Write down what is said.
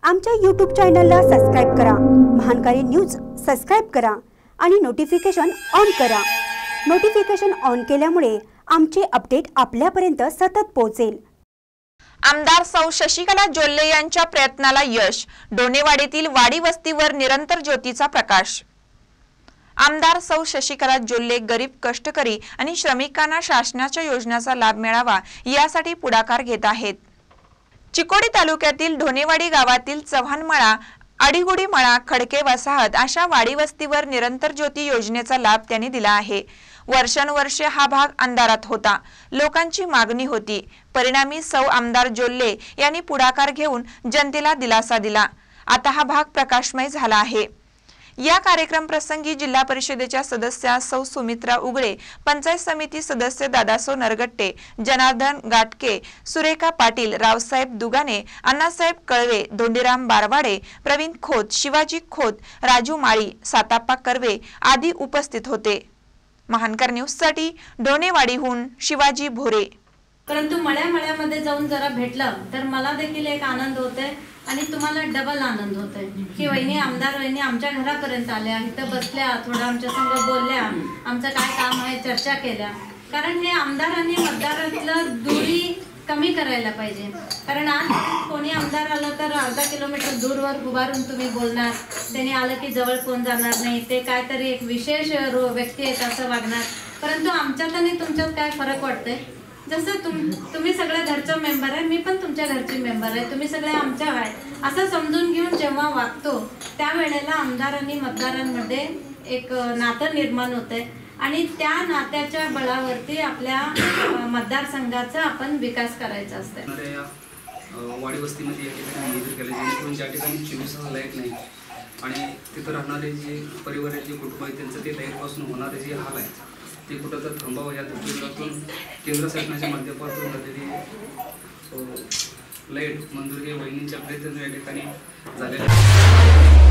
आमच्या YouTube चॅनलला subscribe करा, महानकारी न्यूज सबस्क्राइब करा आणि नोटिफिकेशन ऑन करा। नोटिफिकेशन ऑन केल्यामुळे आमचे अपडेट आपल्यापर्यंत सतत पोहोचेल। आमदार सौ शशिकला जोल्ले यांच्या प्रयत्नाला यश, डोनेवाडीतील वाडी वस्तीवर निरंतर ज्योतीचा प्रकाश। आमदार सौ शशिकला जोल्ले गरीब, कष्टकरी आणि श्रमिकांना शासनाच्या योजनांचा लाभ मिळावा यासाठी पुढाकार घेत आहेत। चिकोडी तालुक्यातील ढोनेवाडी गावातील चव्हाणमळा, आडीगुडीमळा, खडके वसाहत अशा वाडी वस्तीवर निरंतर ज्योती योजनेचा लाभ त्यांनी दिला आहे। वर्षानुवर्षे हा भाग अंधारात होता, लोकांची मागणी होती। परिणामी सौ आमदार जोल्ले यांनी पुढाकार घेऊन जनतेला दिलासा दिला। आता हा भाग प्रकाशमय झाला आहे। या कार्यक्रम प्रसंगी जिल्हा परिषदेच्या सदस्या सौ सुमित्रा उगळे, पंचायत समिती सदस्य दादासो नरगट्टे, जनार्दन गाटके, सुरेखा पाटील, रावसाहेब दुगाने, अण्णासाहेब कळवे, धोंडीराम बारवाडे, प्रवीण खोत, शिवाजी खोत, राजू माळी, साताप्पा कर्वे आदी उपस्थित होते। महानकर न्यूजसाठी ढोनेवाडीहून शिवाजी भोरे। परंतु मळ्यामध्ये जाऊन जरा भेटलं तर मला देखील एक आनंद होते आणि तुम्हाला डबल आनंद होतोय की वहिनी, आमदार वहिनी आमच्या घरापर्यंत आल्या, इथं बसल्या, थोडं आमच्या संग बोलल्या, आमचं काय काम आहे चर्चा केल्या। कारण हे आमदार आणि मतदारातलं दूरी कमी करायला पाहिजे। कारण आज कोणी आमदार आलं तर अर्धा किलोमीटर दूरवर उभारून तुम्ही बोलणार, त्यांनी आलं की जवळ कोण जाणार नाही, ते काहीतरी एक विशेष व्यक्ती आहेत असं वागणार। परंतु आमच्यात आणि तुमच्यात काय फरक वाटतंय? जसं तुम्ही सगळे घरचं मेंबर आहे, मी पण तुमच्या घरची मेंबर आहे, तुम्ही सगळे आमच्या आहे असं समजून घेऊन जेव्हा वागतो त्यावेळेला आमदार आणि मतदारांमध्ये एक नातं निर्माण होते आणि त्या नात्याच्या बळावरती आपल्या मतदारसंघाचा आपण विकास करायचा असतो। वाडी वस्तीमध्ये या ठिकाणी मंदिर केले, जेणेकरून ज्या ठिकाणी 24 तास लाईट नाही आणि तिथं राहणारे जे परिवार आहे, जे कुटुंब आहे, त्यांचं ते लाईटपासून होणारे जे हाल आहेत ते कुठं तर थांबावं या दृष्टिकोनातून केंद्र शासनाच्या माध्यमातून झालेली लाईट मंजुरी वहिनीच्या प्रयत्न या ठिकाणी झालेल्या